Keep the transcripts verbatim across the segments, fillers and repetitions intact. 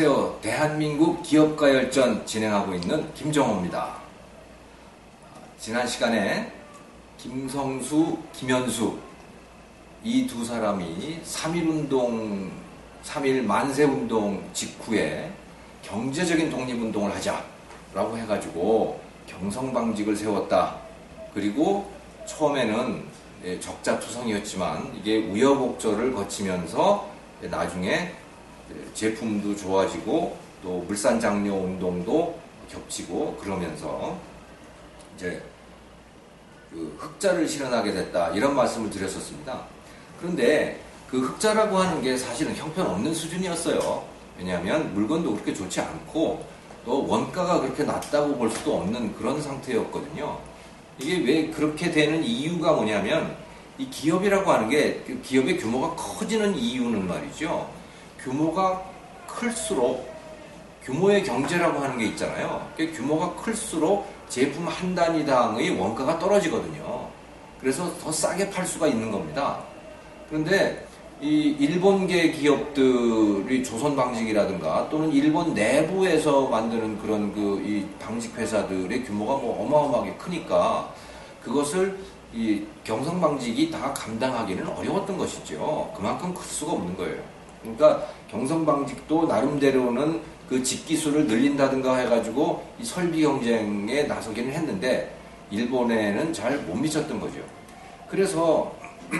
안녕하세요. 대한민국 기업가열전 진행하고 있는 김정호입니다. 지난 시간에 김성수, 김현수 이 두 사람이 삼일운동, 삼일 만세운동 직후에 경제적인 독립운동을 하자라고 해가지고 경성방직을 세웠다. 그리고 처음에는 적자투성이었지만 이게 우여곡절을 거치면서 나중에 제품도 좋아지고 또 물산장려 운동도 겹치고 그러면서 이제 그 흑자를 실현하게 됐다, 이런 말씀을 드렸었습니다. 그런데 그 흑자라고 하는 게 사실은 형편없는 수준이었어요. 왜냐하면 물건도 그렇게 좋지 않고 또 원가가 그렇게 낮다고 볼 수도 없는 그런 상태였거든요. 이게 왜 그렇게 되는 이유가 뭐냐면, 이 기업이라고 하는 게 기업의 규모가 커지는 이유는 말이죠, 규모가 클수록, 규모의 경제라고 하는 게 있잖아요. 규모가 클수록 제품 한 단위당의 원가가 떨어지거든요. 그래서 더 싸게 팔 수가 있는 겁니다. 그런데 이 일본계 기업들이 조선방직이라든가 또는 일본 내부에서 만드는 그런 그 이 방직회사들의 규모가 뭐 어마어마하게 크니까 그것을 이 경성방직이 다 감당하기는 어려웠던 것이죠. 그만큼 클 수가 없는 거예요. 그러니까 경성방직도 나름대로는 그 집기수를 늘린다든가 해가지고 이 설비 경쟁에 나서기는 했는데 일본에는 잘 못 미쳤던 거죠. 그래서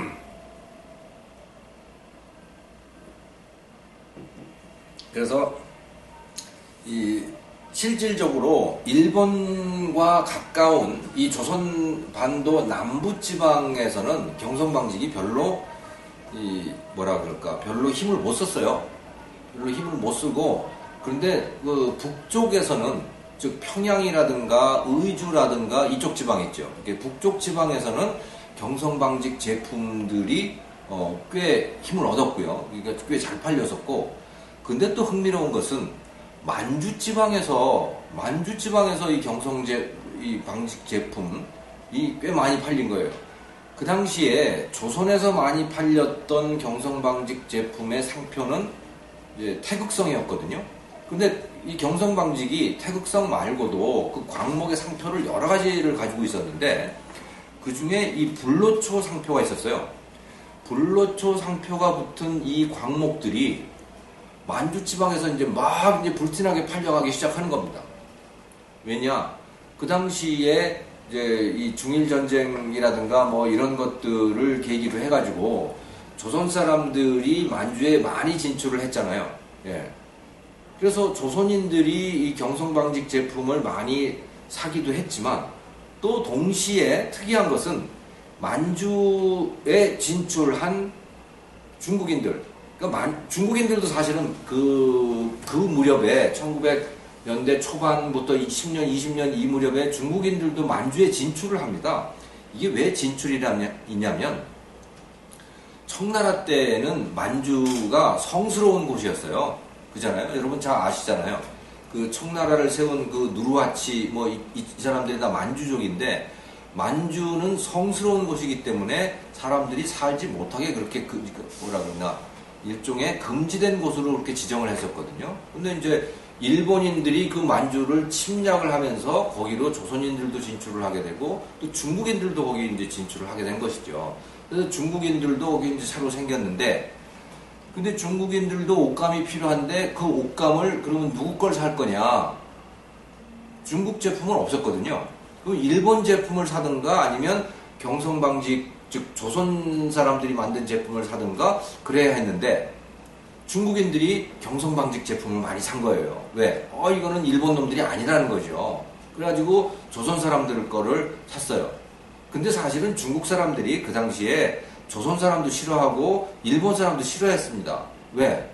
그래서 이 실질적으로 일본과 가까운 이 조선반도 남부지방에서는 경성방직이 별로 이 뭐라 그럴까 별로 힘을 못 썼어요. 별로 힘을 못 쓰고, 그런데 그 북쪽에서는, 즉 평양이라든가 의주라든가 이쪽 지방 있죠. 북쪽 지방에서는 경성방직 제품들이 어, 꽤 힘을 얻었고요. 그러니까 꽤 잘 팔렸었고, 근데 또 흥미로운 것은 만주 지방에서 만주 지방에서 이 경성제 이 방직 제품이 꽤 많이 팔린 거예요. 그 당시에 조선에서 많이 팔렸던 경성방직 제품의 상표는 이제 태극성이었거든요. 근데 이 경성방직이 태극성 말고도 그 광목의 상표를 여러 가지를 가지고 있었는데, 그 중에 이 불로초 상표가 있었어요. 불로초 상표가 붙은 이 광목들이 만주 지방에서 이제 막 이제 불티나게 팔려가기 시작하는 겁니다. 왜냐? 그 당시에 이제 이 중일전쟁이라든가 뭐 이런 것들을 계기로 해가지고 조선 사람들이 만주에 많이 진출을 했잖아요. 예. 그래서 조선인들이 이 경성방직 제품을 많이 사기도 했지만, 또 동시에 특이한 것은 만주에 진출한 중국인들, 그러니까 중국인들도 사실은 그, 그 무렵에 천구백 년대 초반부터 십 년, 이십 년 이 무렵에 중국인들도 만주에 진출을 합니다. 이게 왜 진출이냐면, 청나라 때는 만주가 성스러운 곳이었어요. 그잖아요. 여러분 잘 아시잖아요. 그 청나라를 세운 그 누르하치, 뭐, 이, 이 사람들이 다 만주족인데, 만주는 성스러운 곳이기 때문에 사람들이 살지 못하게 그렇게 그, 뭐라 그러나, 일종의 금지된 곳으로 그렇게 지정을 했었거든요. 근데 이제 일본인들이 그 만주를 침략을 하면서 거기로 조선인들도 진출을 하게 되고, 또 중국인들도 거기 이제 진출을 하게 된 것이죠. 그래서 중국인들도 거기 이제 새로 생겼는데, 근데 중국인들도 옷감이 필요한데 그 옷감을 그러면 누구 걸 살 거냐? 중국 제품은 없었거든요. 그럼 일본 제품을 사든가 아니면 경성방직, 즉 조선 사람들이 만든 제품을 사든가 그래야 했는데, 중국인들이 경성방직 제품을 많이 산 거예요. 왜? 어, 이거는 일본 놈들이 아니라는 거죠. 그래가지고 조선 사람들 거를 샀어요. 근데 사실은 중국 사람들이 그 당시에 조선 사람도 싫어하고 일본 사람도 싫어했습니다. 왜?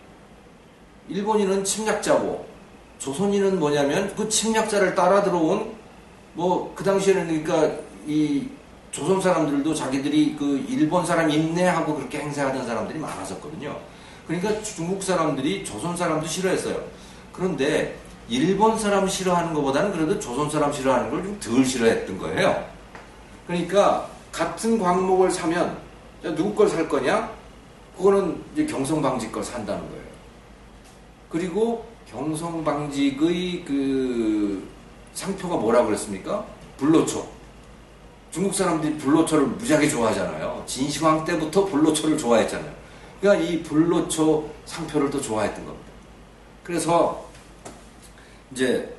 일본인은 침략자고 조선인은 뭐냐면 그 침략자를 따라 들어온, 뭐 그 당시에는 그러니까 이 조선 사람들도 자기들이 그 일본 사람 인내하고 그렇게 행세하던 사람들이 많았었거든요. 그러니까 중국 사람들이 조선 사람도 싫어했어요. 그런데 일본 사람 싫어하는 것보다는 그래도 조선 사람 싫어하는 걸 좀 덜 싫어했던 거예요. 그러니까 같은 광목을 사면 누구 걸 살 거냐? 그거는 이제 경성방직 걸 산다는 거예요. 그리고 경성방직의 그 상표가 뭐라고 그랬습니까? 불로초. 중국 사람들이 불로초를 무지하게 좋아하잖아요. 진시황 때부터 불로초를 좋아했잖아요. 그러니까 이 불로초 상표를 또 좋아했던 겁니다. 그래서 이제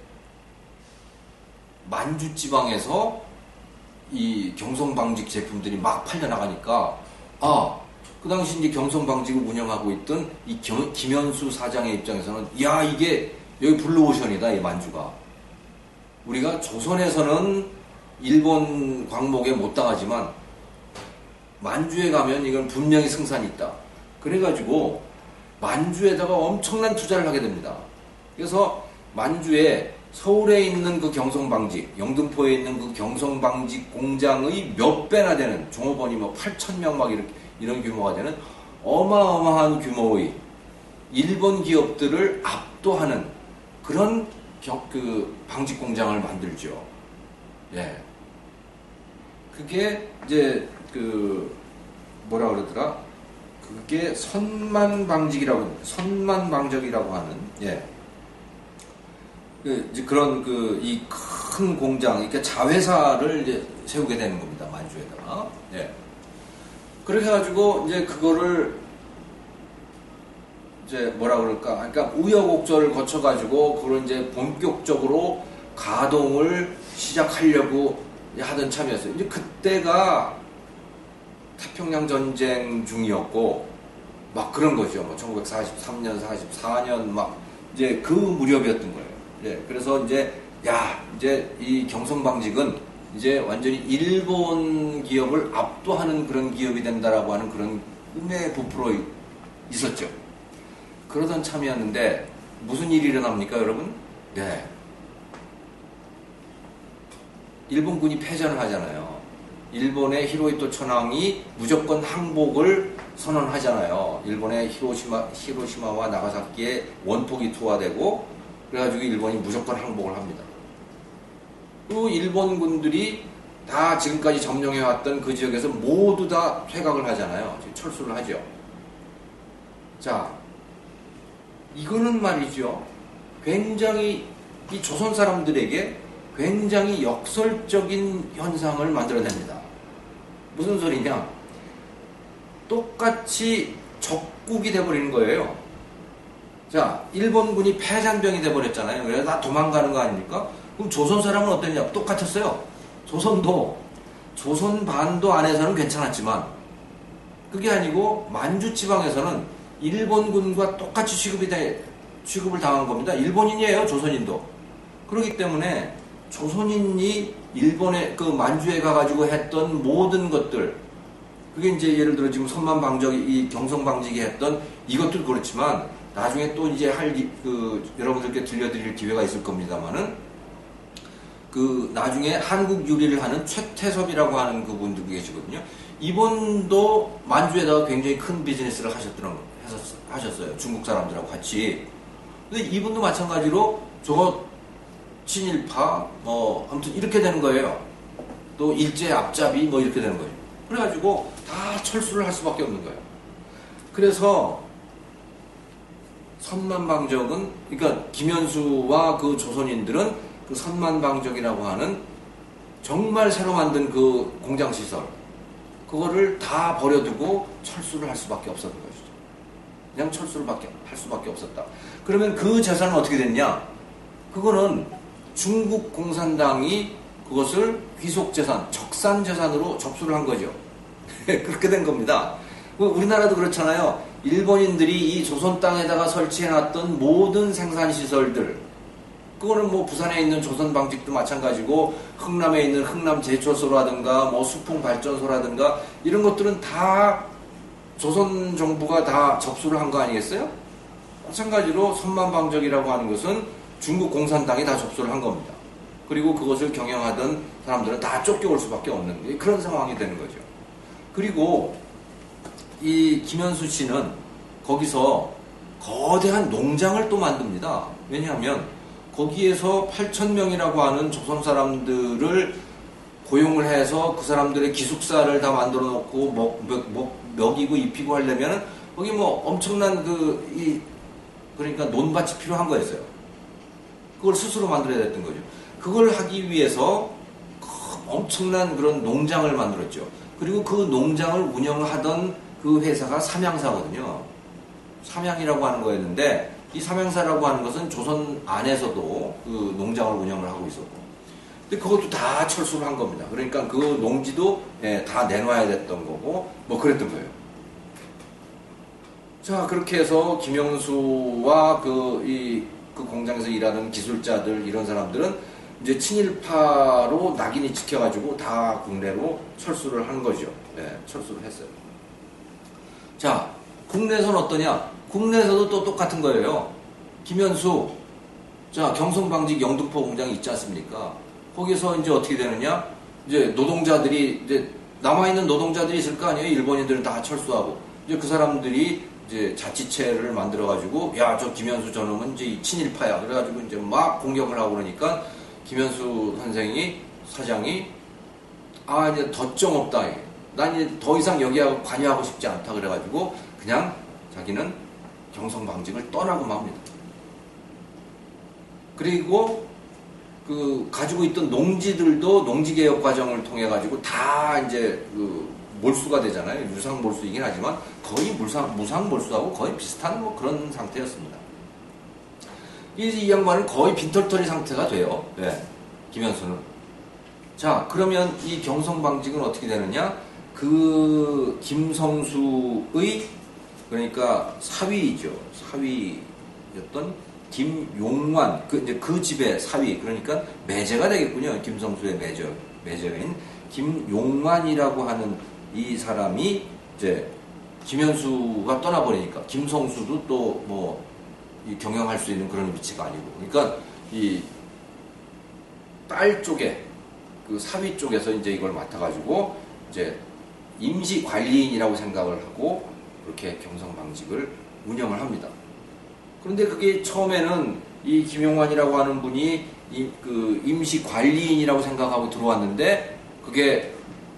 만주 지방에서 이 경성방직 제품들이 막 팔려나가니까, 아, 그 당시 이제 경성방직을 운영하고 있던 이 김, 김현수 사장의 입장에서는, 야, 이게 여기 블루오션이다, 이 만주가. 우리가 조선에서는 일본 광목에 못 당하지만 만주에 가면 이건 분명히 승산이 있다. 그래가지고 만주에다가 엄청난 투자를 하게 됩니다. 그래서 만주에 서울에 있는 그 경성방직, 영등포에 있는 그 경성방직 공장의 몇 배나 되는, 종업원이 뭐 팔천 명 막 이렇게, 이런 규모가 되는 어마어마한 규모의 일본 기업들을 압도하는 그런 경, 그 방직 공장을 만들죠. 예. 그게 이제 그 뭐라 그러더라? 그게 선만방직이라고, 선만방적이라고 하는, 예. 그 이제 그런 그 이 큰 공장, 그러니까 자회사를 이제 세우게 되는 겁니다, 만주에다가. 예. 그렇게 해가지고 이제 그거를 이제 뭐라 그럴까? 그러니까 우여곡절을 거쳐가지고 그걸 이제 본격적으로 가동을 시작하려고 하던 참이었어요. 이제 그때가 태평양 전쟁 중이었고 막 그런 거죠. 뭐 천구백사십삼 년, 사십사 년 막 이제 그 무렵이었던 거예요. 예, 그래서 이제 야, 이제 이 경성방직은 이제 완전히 일본 기업을 압도하는 그런 기업이 된다라고 하는 그런 꿈에 부풀어 있었죠. 그러던 참이었는데 무슨 일이 일어납니까, 여러분? 네. 일본군이 패전을 하잖아요. 일본의 히로히토 천황이 무조건 항복을 선언하잖아요. 일본의 히로시마, 히로시마와 나가사키에 원폭이 투하되고 그래가지고 일본이 무조건 항복을 합니다. 그 일본군들이 다 지금까지 점령해왔던 그 지역에서 모두 다 퇴각을 하잖아요. 철수를 하죠. 자, 이거는 말이죠. 굉장히 이 조선 사람들에게 굉장히 역설적인 현상을 만들어냅니다. 무슨 소리냐? 똑같이 적국이 돼버리는 거예요. 자, 일본군이 패잔병이 돼버렸잖아요. 그래서 다 도망가는 거 아닙니까? 그럼 조선 사람은 어땠냐? 똑같았어요. 조선도, 조선 반도 안에서는 괜찮았지만, 그게 아니고 만주 지방에서는 일본군과 똑같이 취급이 돼, 취급을 당한 겁니다. 일본인이에요, 조선인도. 그렇기 때문에 조선인이 일본에, 그 만주에 가가지고 했던 모든 것들, 그게 이제 예를 들어 지금 선만방적이, 이 경성방직이 했던 이것도 그렇지만, 나중에 또 이제 할, 그, 여러분들께 들려드릴 기회가 있을 겁니다만은, 그, 나중에 한국 유리를 하는 최태섭이라고 하는 그분도 계시거든요. 이분도 만주에다가 굉장히 큰 비즈니스를 하셨더라고요. 하셨어요. 중국 사람들하고 같이. 근데 이분도 마찬가지로 저거 친일파, 뭐, 아무튼 이렇게 되는 거예요. 또 일제 앞잡이 뭐 이렇게 되는 거예요. 그래가지고 다 철수를 할 수밖에 없는 거예요. 그래서 선만방적은, 그러니까 김현수와 그 조선인들은 그 선만방적이라고 하는 정말 새로 만든 그 공장시설, 그거를 다 버려두고 철수를 할 수밖에 없었던 것이죠. 그냥 철수를 할 수밖에 없었다. 그러면 그 재산은 어떻게 됐냐? 그거는 중국 공산당이 그것을 귀속재산, 적산재산으로 접수를 한 거죠. 그렇게 된 겁니다. 우리나라도 그렇잖아요. 일본인들이 이 조선 땅에다가 설치해놨던 모든 생산시설들, 그거는 뭐 부산에 있는 조선방직도 마찬가지고 흥남에 있는 흥남제초소라든가 뭐 수풍발전소라든가 이런 것들은 다 조선 정부가 다 접수를 한 거 아니겠어요? 마찬가지로 선만방적이라고 하는 것은 중국 공산당이 다 접수를 한 겁니다. 그리고 그것을 경영하던 사람들은 다 쫓겨올 수밖에 없는 그런 상황이 되는 거죠. 그리고 이 김현수 씨는 거기서 거대한 농장을 또 만듭니다. 왜냐하면 거기에서 팔천 명이라고 하는 조선 사람들을 고용을 해서 그 사람들의 기숙사를 다 만들어 놓고 먹, 먹, 먹, 먹이고 입히고 하려면 거기 뭐 엄청난 그 이 그러니까 논밭이 필요한 거였어요. 그걸 스스로 만들어야 됐던 거죠. 그걸 하기 위해서 엄청난 그런 농장을 만들었죠. 그리고 그 농장을 운영하던 그 회사가 삼양사거든요. 삼양이라고 하는 거였는데, 이 삼양사라고 하는 것은 조선 안에서도 그 농장을 운영을 하고 있었고, 근데 그것도 다 철수를 한 겁니다. 그러니까 그 농지도 예, 다 내놔야 됐던 거고, 뭐 그랬던 거예요. 자, 그렇게 해서 김영수와 그, 이, 그 공장에서 일하는 기술자들, 이런 사람들은 이제 친일파로 낙인이 찍혀가지고 다 국내로 철수를 한 거죠. 네, 철수를 했어요. 자, 국내에서는 어떠냐? 국내에서도 또 똑같은 거예요. 김현수, 자, 경성방직 영등포 공장이 있지 않습니까? 거기서 이제 어떻게 되느냐? 이제 노동자들이, 이제 남아있는 노동자들이 있을 거 아니에요? 일본인들은 다 철수하고. 이제 그 사람들이 이제 자치체를 만들어가지고, 야, 저 김현수 저놈은 이제 친일파야. 그래가지고 이제 막 공격을 하고 그러니까, 김현수 선생이, 사장이, 아, 이제 덧정 없다. 난 이제 더 이상 여기하고 관여하고 싶지 않다. 그래가지고, 그냥 자기는 경성방직을 떠나고 맙니다. 그리고, 그, 가지고 있던 농지들도 농지개혁 과정을 통해가지고 다 이제 그 몰수가 되잖아요. 유상몰수이긴 하지만 거의 무상, 무상몰수하고 거의 비슷한 뭐 그런 상태였습니다. 이 양반은 거의 빈털터리 상태가 돼요. 네, 김현수는. 자, 그러면 이 경성방직은 어떻게 되느냐? 그 김성수의 그러니까 사위이죠. 사위였던 김용환, 그 이제 그 집의 사위, 그러니까 매제가 되겠군요. 김성수의 매제, 매제인 김용환이라고 하는 이 사람이 이제 김현수가 떠나버리니까 김성수도 또 뭐 경영할 수 있는 그런 위치가 아니고, 그러니까 이 딸 쪽에 그 사위 쪽에서 이제 이걸 맡아가지고 이제 임시 관리인이라고 생각을 하고 그렇게 경성방직을 운영을 합니다. 그런데 그게 처음에는 이 김용환이라고 하는 분이 이, 그 임시 관리인이라고 생각하고 들어왔는데 그게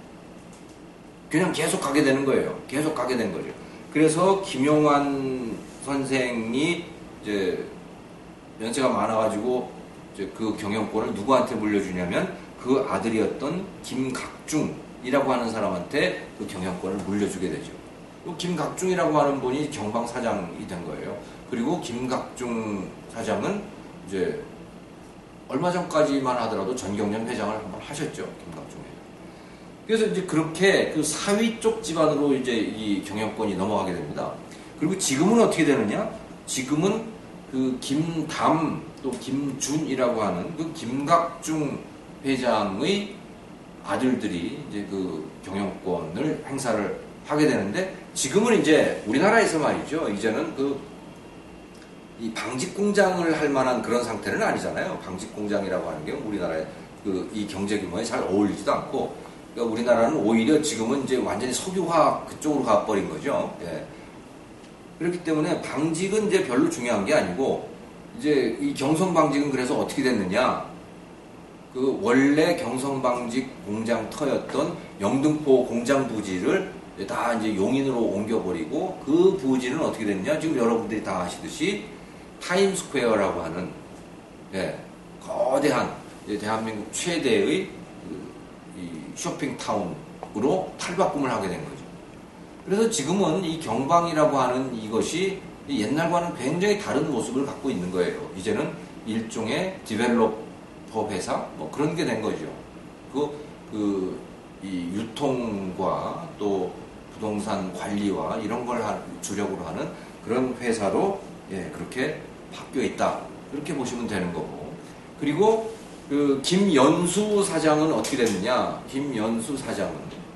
그냥 계속 가게 되는 거예요. 계속 가게 된 거죠. 그래서 김용환 선생이 이제 연세가 많아가지고 이제 그 경영권을 누구한테 물려주냐면 그 아들이었던 김각중이라고 하는 사람한테 그 경영권을 물려주게 되죠. 김각중이라고 하는 분이 경방사장이 된 거예요. 그리고 김각중 사장은 이제 얼마 전까지만 하더라도 전경련 회장을 한번 하셨죠. 김각중 회장. 그래서 이제 그렇게 그 사위 쪽 집안으로 이제 이 경영권이 넘어가게 됩니다. 그리고 지금은 어떻게 되느냐? 지금은 그 김담 또 김준이라고 하는 그 김각중 회장의 아들들이 이제 그 경영권을 행사를 하게 되는데, 지금은 이제 우리나라에서 말이죠. 이제는 그 이 방직 공장을 할 만한 그런 상태는 아니잖아요. 방직 공장이라고 하는 게 우리나라의 그 이 경제 규모에 잘 어울리지도 않고, 그러니까 우리나라는 오히려 지금은 이제 완전히 석유화 그쪽으로 가버린 거죠. 예. 그렇기 때문에 방직은 이제 별로 중요한 게 아니고, 이제 이 경성방직은 그래서 어떻게 됐느냐? 그 원래 경성방직 공장 터였던 영등포 공장 부지를 다 이제 용인으로 옮겨버리고, 그 부지는 어떻게 됐냐? 지금 여러분들이 다 아시듯이 타임스퀘어라고 하는, 예, 거대한 이제 대한민국 최대의 그 이 쇼핑타운으로 탈바꿈을 하게 된 거죠. 그래서 지금은 이 경방이라고 하는 이것이 옛날과는 굉장히 다른 모습을 갖고 있는 거예요. 이제는 일종의 디벨로퍼 회사 뭐 그런 게 된 거죠. 그, 그, 이 유통과 또 부동산 관리와 이런 걸 주력으로 하는 그런 회사로 예, 그렇게 바뀌어 있다. 그렇게 보시면 되는 거고. 그리고 그 김연수 사장은 어떻게 됐느냐? 김연수 사장은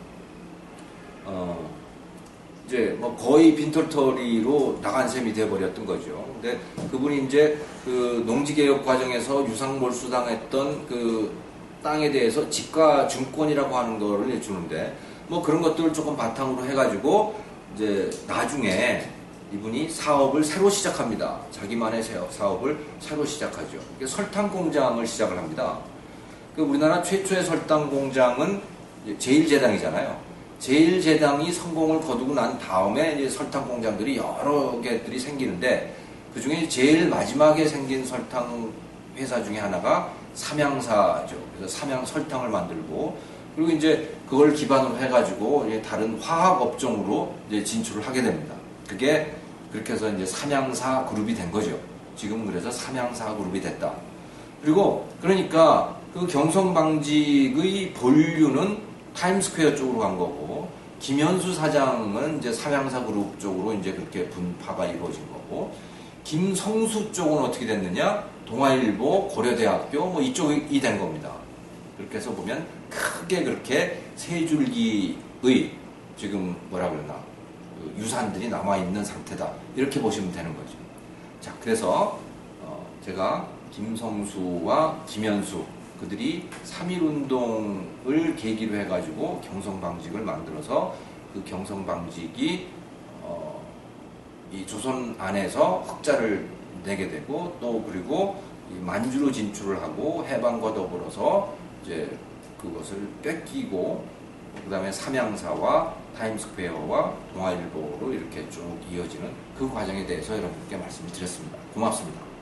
어 이제 뭐 거의 빈털터리로 나간 셈이 돼버렸던 거죠. 근데 그분이 이제 그 농지개혁 과정에서 유상몰수당했던 그 땅에 대해서 지가증권이라고 하는 거를 주는데, 뭐 그런 것들을 조금 바탕으로 해가지고 이제 나중에 이분이 사업을 새로 시작합니다. 자기만의 사업을 새로 시작하죠. 설탕 공장을 시작을 합니다. 그 우리나라 최초의 설탕 공장은 제일제당이잖아요. 제일제당이 성공을 거두고 난 다음에 이제 설탕 공장들이 여러 개들이 생기는데, 그 중에 제일 마지막에 생긴 설탕 회사 중에 하나가 삼양사죠. 그래서 삼양 설탕을 만들고, 그리고 이제 그걸 기반으로 해가지고 이제 다른 화학 업종으로 이제 진출을 하게 됩니다. 그게 그렇게 해서 이제 삼양사 그룹이 된 거죠. 지금은 그래서 삼양사 그룹이 됐다. 그리고 그러니까 그 경성방직의 본류는 타임스퀘어 쪽으로 간 거고, 김현수 사장은 이제 삼양사 그룹 쪽으로 이제 그렇게 분파가 이루어진 거고, 김성수 쪽은 어떻게 됐느냐? 동아일보, 고려대학교 뭐 이쪽이 된 겁니다. 그렇게 해서 보면 크게 그렇게 세 줄기의 지금 뭐라 그러나 그 유산들이 남아있는 상태다. 이렇게 보시면 되는 거죠. 자, 그래서 어 제가 김성수와 김현수 그들이 삼일운동을 계기로 해가지고 경성방직을 만들어서 그 경성방직이 어 이 조선 안에서 흑자를 내게 되고, 또 그리고 이 만주로 진출을 하고 해방과 더불어서 이제 그것을 뺏기고, 그 다음에 삼양사와 타임스퀘어와 동아일보로 이렇게 쭉 이어지는 그 과정에 대해서 여러분께 말씀을 드렸습니다. 고맙습니다.